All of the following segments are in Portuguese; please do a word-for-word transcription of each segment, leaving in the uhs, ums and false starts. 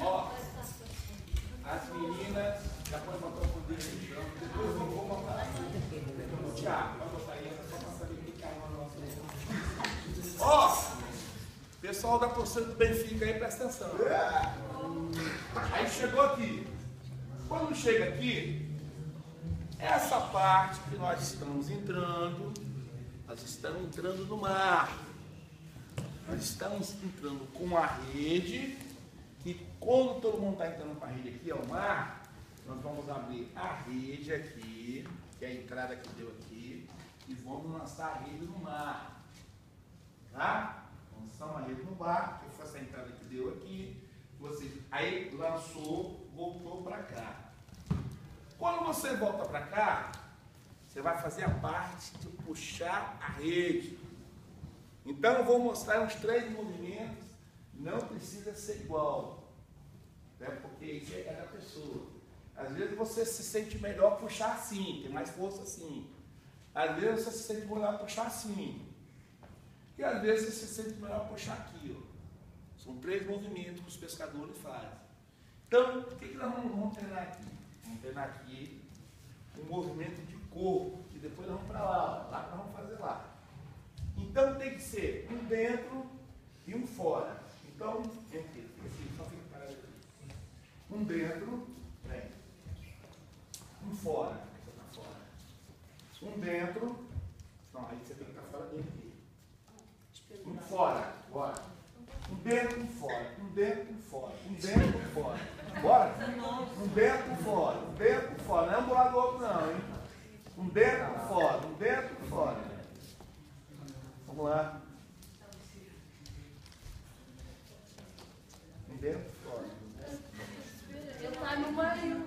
Ó, as meninas já podem botar o poder de chão. Depois eu vou botar o Thiago. Vai botar aí só para saber o que cai no nosso. Ó, pessoal da torcida do Benfica aí, presta atenção. Aí chegou aqui. Quando chega aqui, essa parte que nós estamos entrando, nós estamos entrando no mar. Nós estamos entrando com a rede, e quando todo mundo está entrando com a rede aqui, é o mar, nós vamos abrir a rede aqui, que é a entrada que deu aqui, e vamos lançar a rede no mar. Tá? Lançamos a rede no mar, que foi essa entrada que deu aqui, você, aí lançou, voltou para cá. Quando você volta para cá, você vai fazer a parte de puxar a rede. Então eu vou mostrar uns três movimentos, não precisa ser igual, né? Porque isso é da pessoa. Às vezes você se sente melhor puxar assim, tem mais força assim. Às vezes você se sente melhor puxar assim. E às vezes você se sente melhor puxar aqui. Ó. São três movimentos que os pescadores fazem. Então, o que, que nós vamos, vamos treinar aqui? Vamos treinar aqui um movimento de corpo, que depois nós vamos para lá, ó. Lá que nós vamos fazer lá. Então tem que ser um dentro e um fora. Então, aqui, assim, só fica parado aqui. Um dentro, vem. Um fora, você está fora. Um dentro, não, aí você tem que estar fora dele aqui. Um fora, bora. Um dentro e um fora. Um dentro e um fora. Um dentro e um fora. Bora? Um dentro e um fora. Um dentro e um fora. Não é um do lado do outro, não, hein? Um dentro e fora. Um dentro e fora. Vamos lá. Um dentro e fora. Ele está no meio.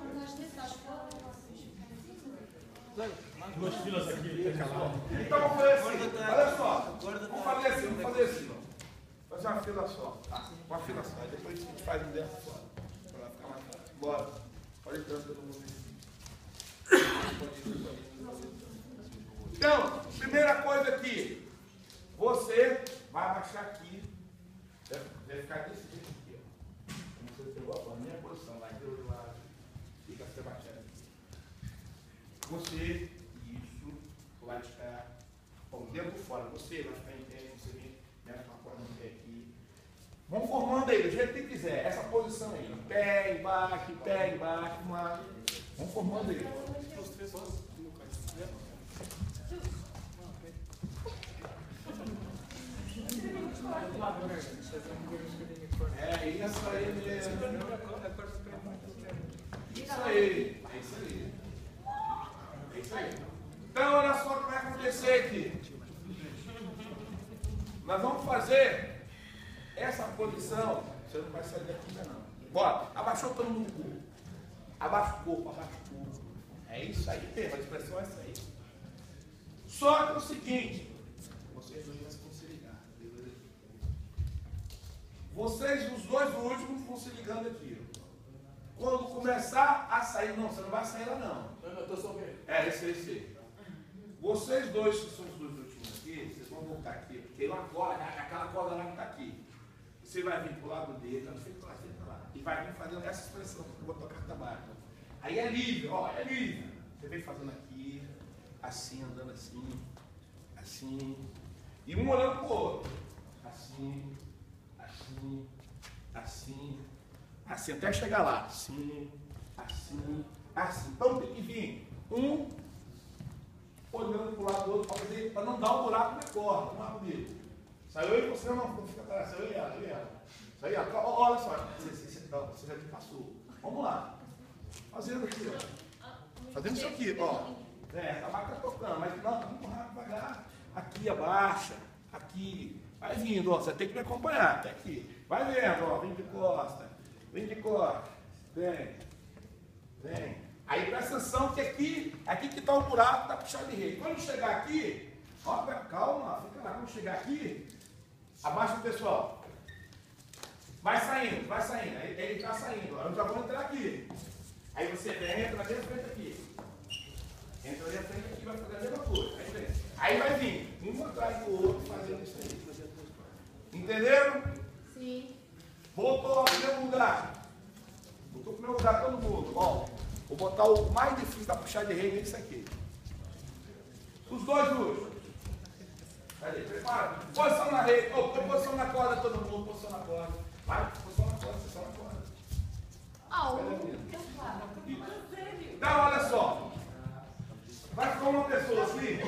Duas filas aqui, então vamos fazer assim. Olha só. Vamos fazer assim, vamos fazer assim. Vamos fazer uma fila só. Tá? Uma fila só. Aí depois a gente faz um dentro e fora. Para ficar mais fácil. Bora. Pode entrar todo mundo aí. Então, primeira coisa aqui. Você vai abaixar aqui. Vai ficar desse jeito aqui. Ó. Como você pegou a minha posição. Lá do outro lado. Fica você baixando aqui. Você, isso, vai ficar. Bom, dentro fora. Você vai ficar em pé. Você vem dentro com a corda no pé aqui. Vamos formando aí, do jeito que quiser. Essa posição aí. Pé, embaixo, pé, embaixo, embaixo. Vamos formando aí. É isso aí mesmo. Isso aí. É isso aí. É isso aí. Então, olha só o que vai acontecer aqui. Nós vamos fazer essa posição. Você não vai sair daqui ainda não. Bora. Abaixou todo mundo o corpo. Abaixa o corpo, abaixa o corpo. É isso aí mesmo. A expressão é essa aí. Só que é o seguinte. Vocês dois vão se ligar. Vocês, os dois últimos, vão se ligando aqui. Quando começar a sair, não, você não vai sair lá não. Eu estou só vendo. É, esse aí, esse aí. Vocês dois, que são os dois últimos aqui, vocês vão voltar aqui, porque lá fora, aquela corda lá que está aqui. Você vai vir para o lado dele, não fica lá, fica lá. E vai vir fazendo essa expressão, que eu vou tocar carta baixa. Aí é livre, ó, é livre. Você vem fazendo aqui, assim, andando assim, assim. E um olhando para o outro. Assim, assim, assim, assim, até chegar lá. Assim, assim, assim. Então tem que vir um olhando para o lado do outro para não dar um buraco na corda. Vamos lá comigo. Saiu eu e você, não, não fica atrás. Saiu eu e ela, eu e ela. Saiu ela. Olha só, você, você, você já te passou. Vamos lá. Fazendo aqui, ó. Fazendo isso aqui, ó. É, a vaca tá tocando, mas não, vamos rápido, devagar. Aqui, abaixa. Aqui. Vai vindo, ó. Você tem que me acompanhar. Até aqui. Vai vendo, ó. Vem de costa. Vem de costa. Vem. Vem. Aí presta atenção que aqui, aqui que está o buraco da puxada de rede. Quando chegar aqui, ó, calma, fica lá. Quando chegar aqui, abaixa o pessoal. Vai saindo, vai saindo. Ele está saindo. Eu já vou entrar aqui. Aí você vem, entra ali na frente aqui. Entra ali na frente aqui, vai fazer a mesma coisa. Aí, vem. Aí vai vir, um atrás do outro, fazendo isso aí. Entenderam? Sim. Voltou ao mesmo lugar. primeiro lugar, todo mundo. Ó, vou botar o mais difícil da puxar de rede, é isso aqui. Os dois juntos. Cadê? Prepara. Posição na rede. Oh, posição na corda, todo mundo. Posição na corda. Vai, posição na corda, posição na corda. Ah, o... Então, olha só. Vai ficar uma pessoa assim.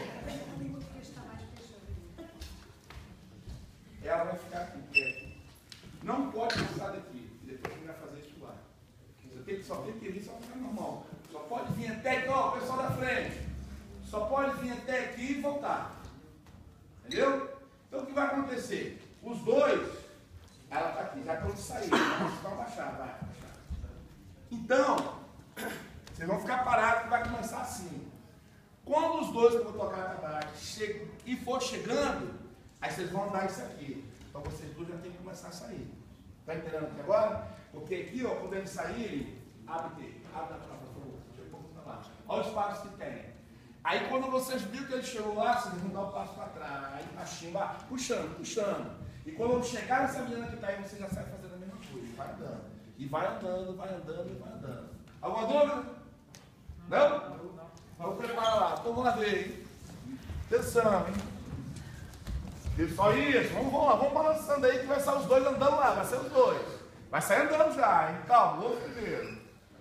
Ela vai ficar aqui, perto. Não pode passar daqui. E depois quem vai fazer isso lá. Você tem que só tem que ir, só ficar normal. Só pode vir até aqui, ó, o pessoal da frente. Só pode vir até aqui e voltar. Entendeu? Então o que vai acontecer? Os dois, ela está aqui, já estão de sair. Vai baixar, vai baixar. Então, vocês vão ficar parados que vai começar assim. Quando os dois que eu vou tocar a tabarate che e for chegando, aí vocês vão andar isso aqui. Então vocês dois já tem que começar a sair. Está entendendo aqui agora? Porque aqui, ó, quando eles saírem, abre aqui, abre na porta, por favor. Deixa eu ir um pouco para lá. Olha os passos que tem. Aí quando vocês viram que ele chegou lá, vocês vão dar o passo para trás. Aí baixinho, vai, puxando, puxando. E quando chegar nessa menina que está aí, você já sai fazendo a mesma coisa. Vai andando. E vai andando, vai andando e vai andando. Alguma dúvida? Não? Vamos preparar lá. Então vamos lá ver, hein? Atenção, hein? E só isso. Vamos, vamos lá, vamos balançando aí que vai sair os dois andando lá. Vai ser os dois. Vai sair andando já, hein? Calma, vou primeiro.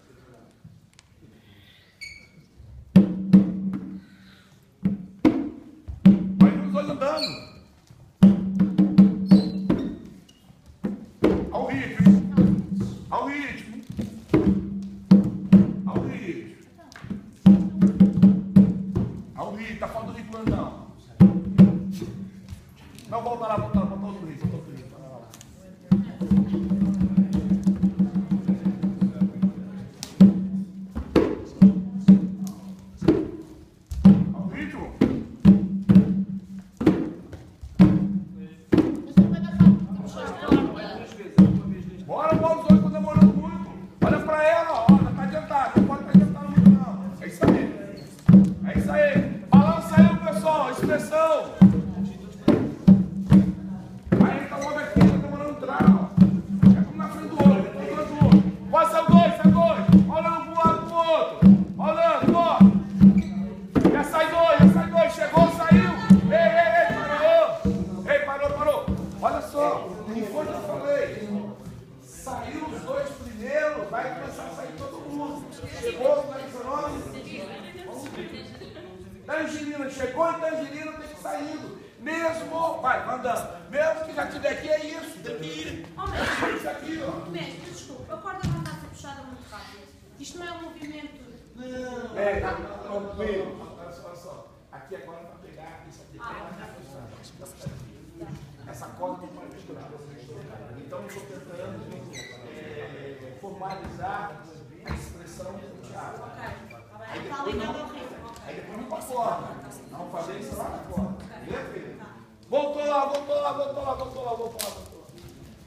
Vai os dois andando. Ao ritmo, hein? Ao ritmo. Ao ritmo. Ao ritmo. Tá falando do ritmo, não. Não, volta lá, volta lá, volta outro ritmo, volta outro ritmo. Ao ritmo. Bora, bora, os dois estão demorando muito. Olha pra ela, ó, não tá adiantado, não pode estar adiantando muito, não. É isso aí. É isso aí. Balança aí, pessoal, expressão. Aí tá logo aqui, tá demorando um trau. É como na frente do outro, tá demorando do outro. Pode ser o dois, sai dois. Olhando pro lado pro outro. Olhando, ó. Já sai dois, já sai dois. Chegou, saiu. Ei, ei, ei, parou. Ei, parou, parou. Olha só, não foi o que eu falei. Saiu os dois primeiro, vai começar a sair todo mundo. Chegou, tá dizendo? Tangerina, chegou em Tangerina, tem que ir saindo. Mesmo, vai, andando. Mesmo que já tiver aqui, é isso, tem que ir. Oh, mestre, Isso aqui, ó. mestre, desculpa, a corda não está a ser puxada muito rápido. Isto não é um movimento. Não, é, tá tranquilo. Olha só, olha só. Aqui agora vai pegar isso aqui. Ah, essa corda não pode misturar. Então eu estou tentando é, formalizar a expressão do teatro. Aí está depois, ligado ao não, ritmo. aí depois vamos para a corda. Vamos fazer isso lá na corda. Beleza, filho? Voltou lá, voltou lá, voltou lá, voltou lá, voltou lá, voltou lá.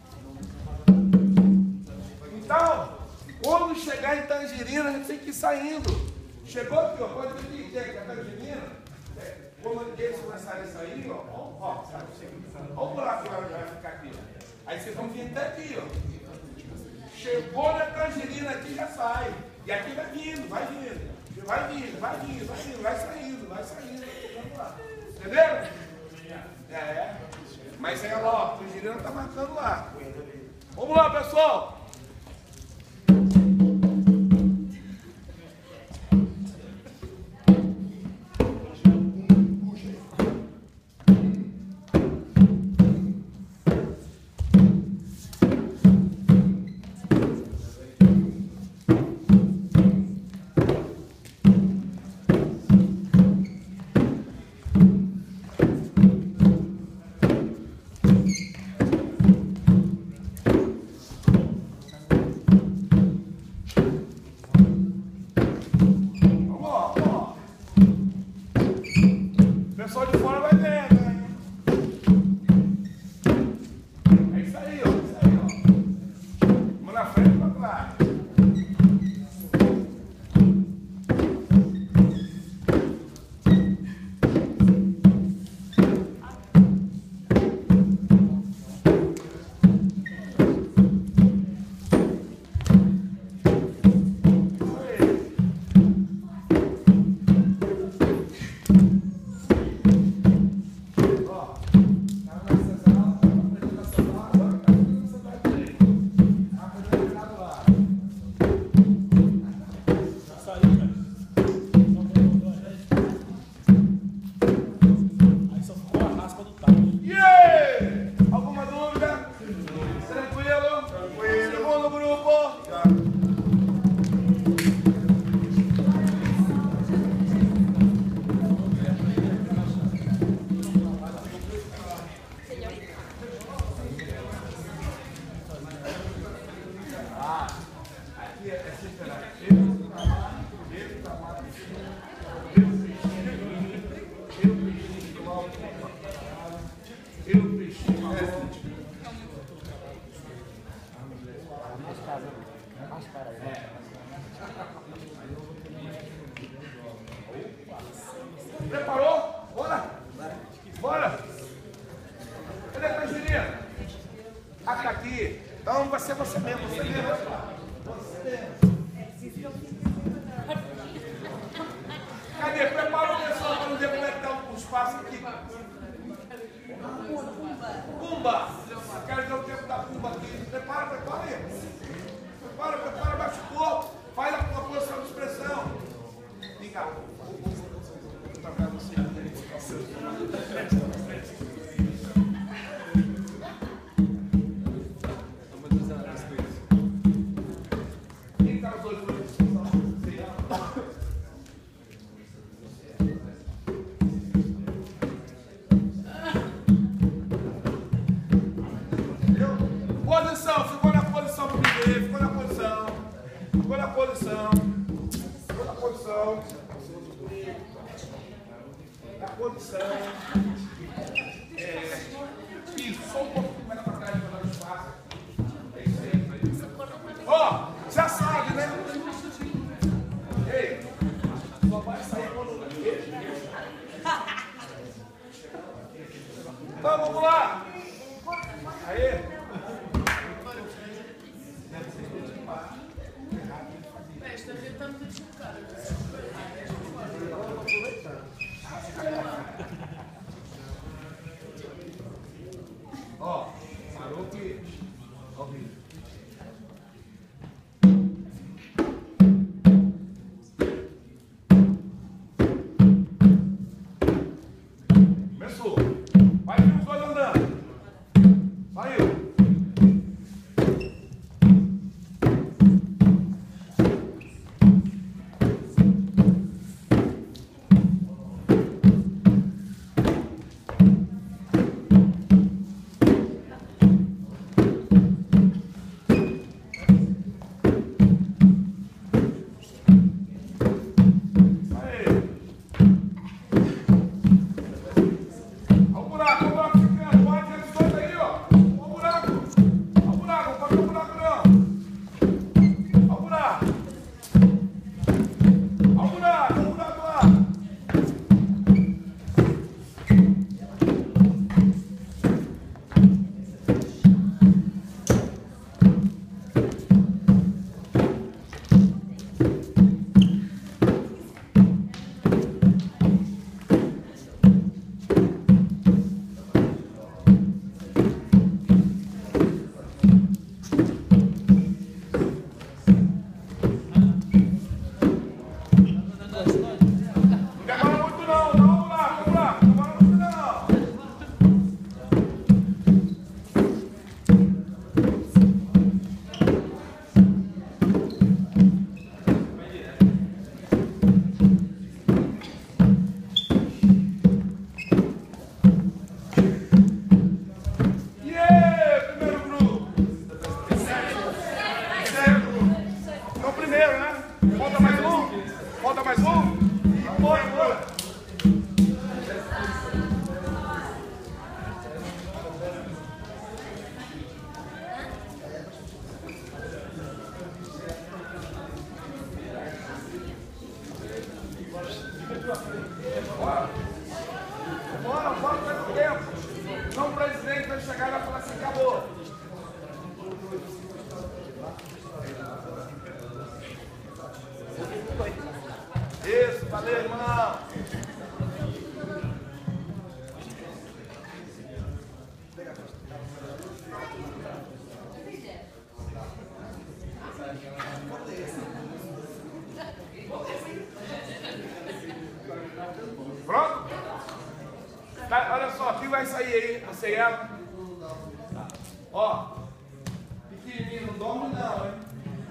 Então, quando chegar em Tangerina, a gente tem que ir saindo. Chegou aqui, ó, pode ver que é a Tangerina. Quando eles começarem a sair, ó, ó, ó, olha o buraco que vai ficar aqui. Aí vocês vão vir até aqui, ó. Chegou na Tangerina aqui, já sai. E aqui vai vindo, vai vindo. Vai vindo, vai vindo, vai vindo, vai saindo, vai saindo. Entendeu? É. Mas ela, ó, a Tangerina tá marcando lá. Vamos lá, pessoal. parou? Já. Ah, aqui é separar. Eu, eu, tamanho, eu, peixinho, eu, peixinho, do alto, eu, peixinho, marrom. Preparou? Bora! Bora! Cadê a tangerina? Ah, tá aqui. Então vai ser você mesmo, você mesmo. Você mesmo. Cadê? Prepara o pessoal para não ver como é que está o espaço aqui. Pumba! Quero ver o tempo da pumba aqui. Prepara, prepara aí. Prepara, prepara, baixa o corpo. Faz a tua posição de expressão. Vem cá. Vou tocar você. Quem está os olhos no posição, ficou na posição para me ver, ficou na posição, ficou na posição, ficou na posição, na posição, é, isso, só um pouquinho mais para trás para dar espaço, é isso aí, ó, oh, já sabe, né? Ei, só vai sair quando então vamos lá, aí. Ó, parou que... Ó, vídeo. Começou. Vai vir os dois andando. Saiu. Bora, bora, pega o tempo. Não, o presidente vai chegar e vai falar assim, acabou. Isso, valeu, irmão. Pronto? Tá, olha só, quem vai sair aí? Você e ela? Ó, pequenininho, não dorme não, hein?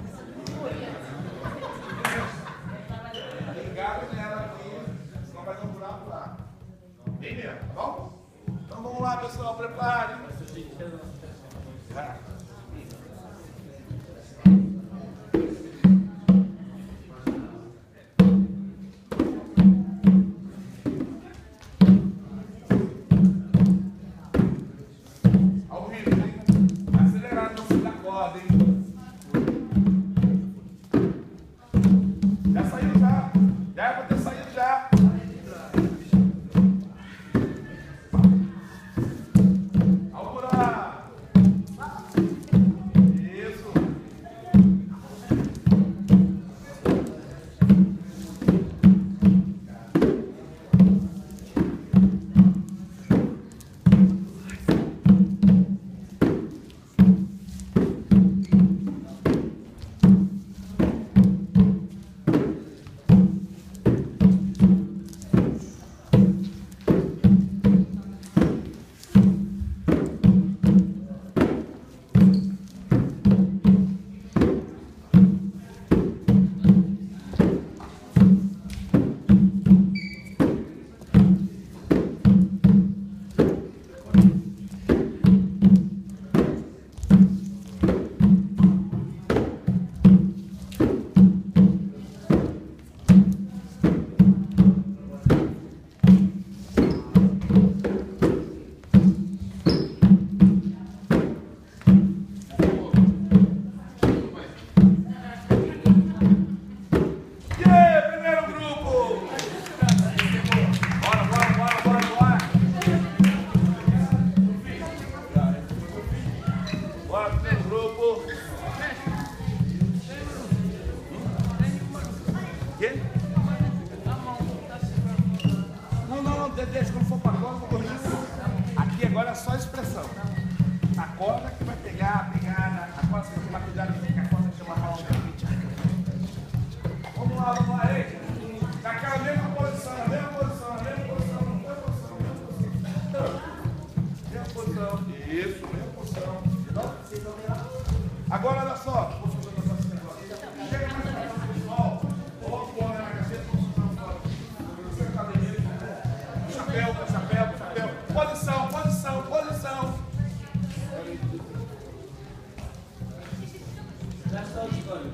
Já estão os planos.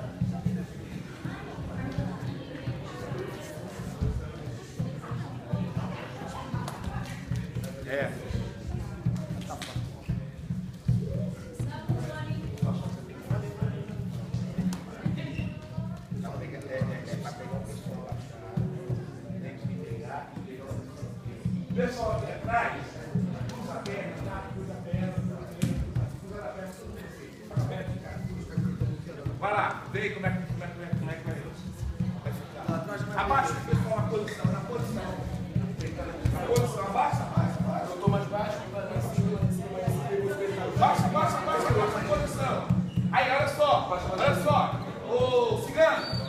É. Pessoal aqui atrás, cruza a perna, tá? Cruza a perna, cruza a perna, cruza a perna. Vai lá, vê como é que como é, como é, como é que vai ficar. Abaixa o pessoal na posição, na posição. Na posição, abaixa, abaixa, abaixa. Eu estou mais baixo, abaixa, abaixa, abaixa, abaixa a posição. Aí, olha só, olha só. Ô, cigano.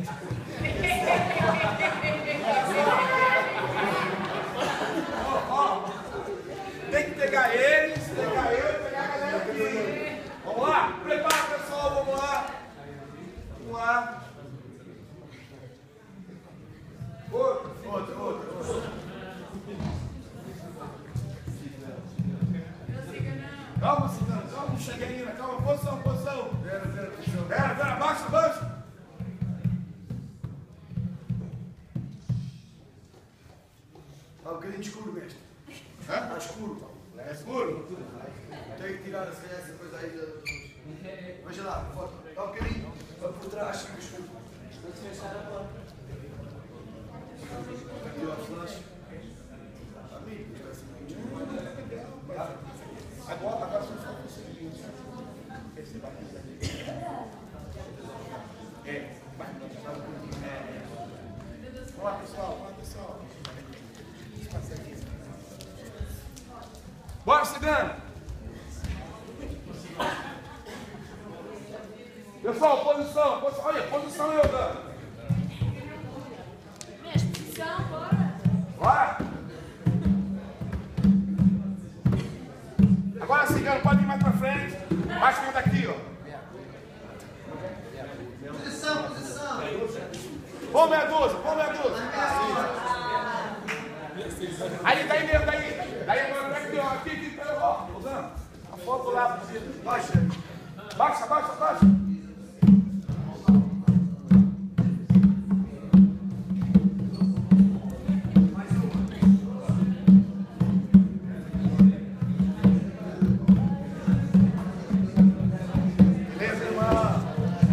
Tem que pegar eles, pegar eu, pegar a galera aqui. Vamos lá? Prepara, pessoal, vamos lá. Vamos lá. Outro, outro, outro, outro. Calma, Cigano, calma, não cheguei ainda. Calma, posição, posição. Vera, vera, posição. Vera, vera, abaixa, abaixa. Tá um bocadinho escuro, mestre. Hã? Está escuro. É escuro? Tenho que tirar essa, essa coisa aí. Da... Veja lá, foto. Está um bocadinho. Vai por trás, fica escuro. Vou-te fechar a porta. Aqui ó, flash. Amigo, está assim. Agora, agora só falta o seguinte. Esse vai É, vai. É. Vamos lá, pessoal, vamos lá, pessoal. Bora, Cigano! Pessoal, posição, posição, olha, posição eu dando. Mestre, posição, bora. Bora! Agora, Cigano, pode ir mais pra frente. Mais que daqui, ó. Posição, posição. Vamos, meia dúzia, vamos, meia dúzia. Aí, daí mesmo, daí. Daí agora, aqui, ó, aqui, aqui, pera, ó, usando. A foto lá, baixa. Baixa, baixa, baixa. Beleza, irmão?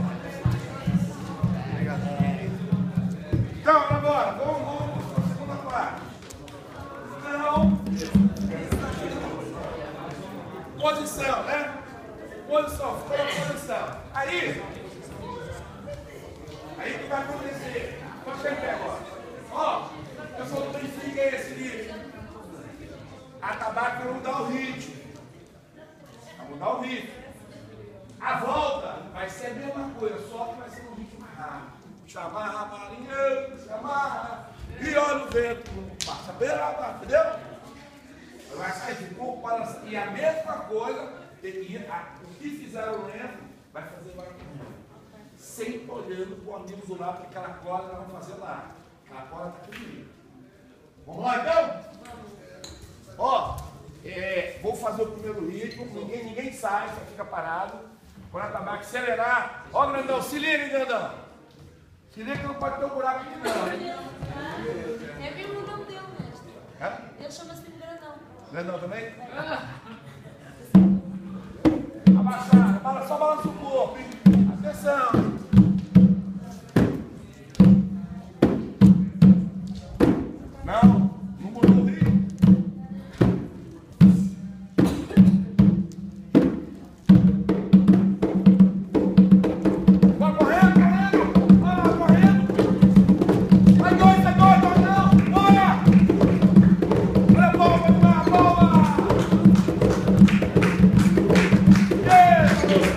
Então, agora, vamos, vamos para a segunda parte. Não. Posição, né? Posição, ficou na posição. Aí, aí o que vai acontecer? Pode ficar em pé agora. Ó, pessoal do Benfica é esse livro. A tabaco vai mudar o ritmo. Vai mudar o ritmo. A volta vai ser a mesma coisa, só que vai ser um ritmo mais rápido. Chamarra, marinheiro, chamarra, e olha o vento, passa beira, entendeu? Vai sair de pouco para e a mesma coisa, tem que ir, a, o que fizeram lento, vai fazer barulho. Sempre olhando para o amigo do lado, porque aquela corda nós vamos fazer lá. Aquela corda está comigo. Vamos lá então? Ó, é, vou fazer o primeiro ritmo, ninguém, ninguém sai, só fica parado. Quando a tabaco acelerar, ó grandão, se liga, grandão. Se liga que não pode ter um buraco aqui não, hein? É mesmo o nome dele, mestre. É? Ele chama-se Grandão. Grandão também? Abaixar, só balança o corpo, hein? Atenção! Não, não mudou o ritmo. Vai correndo, correndo! Vai lá, correndo! Vai dois, vai dois, vai não! Bora! Olha a bola, vai lá, a bola! Yeah!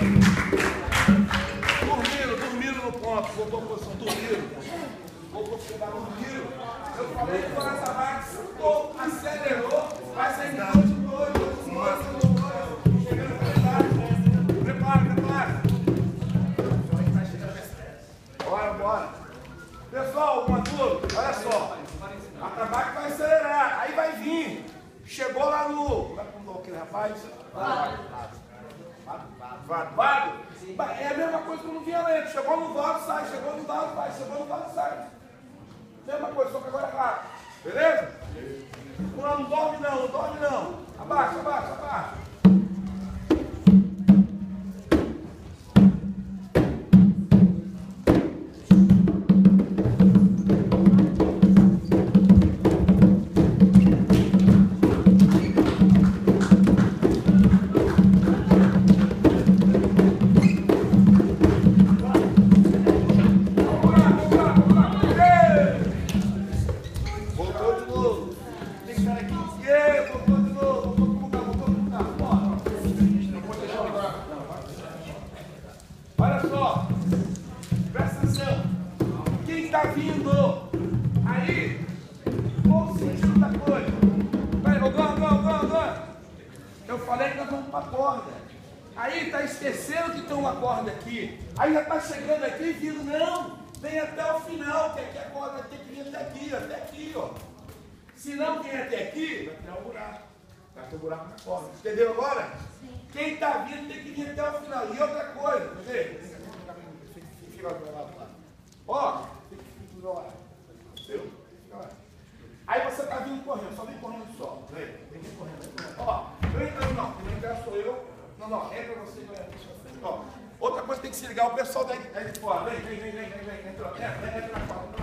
Dormiram, dormiram no ponto, voltou a posição, dormiram. Voltou a chegar, dormiram. Eu falei que quando essa máquina acelerou, vai sair de dois, de dois, dois, dois, dois, chegando na metade. Prepara, prepara. Bora, bora. Pessoal, Maduro, olha só. A tabaco vai acelerar, aí vai vir. Chegou lá no. Como é que mudou aquele rapaz? Vado. Vado. Vado. É a mesma coisa quando vinha lento. Chegou no vaso, sai. Chegou no vaso, vai. Chegou no vaso, sai. Mesma coisa, só que agora é rápido. Beleza? Não, não dorme não, não dorme não. Abaixa, abaixa, abaixa. Olha só, presta atenção. Quem está vindo aí, qual o sentido da coisa? Vai, Ogão, Ogão, Ogão, Ogão. Eu falei que nós vamos para a corda. Aí está esquecendo que tem uma corda aqui. Aí já está chegando aqui e vindo, não, vem até o final, que aqui a corda vai ter que vir até aqui, até aqui, ó. Se não vem até aqui, vai criar um buraco. Vai ter um buraco na corda. Entendeu agora? Quem está vindo tem que vir até o final. E outra coisa, quer ver? Fica do meu lado lá. Ó, fica do meu lado. Entendeu? Aí você está vindo correndo, só vem correndo só. Vem, vem correndo. Ó, vem, não, não, quem entrar sou eu. Não, não, entra você e vai aqui. Ó, outra coisa tem que se ligar, o pessoal daí, daí de fora. Vem, vem, vem, vem, vem, vem, entra, entra, entra na porta.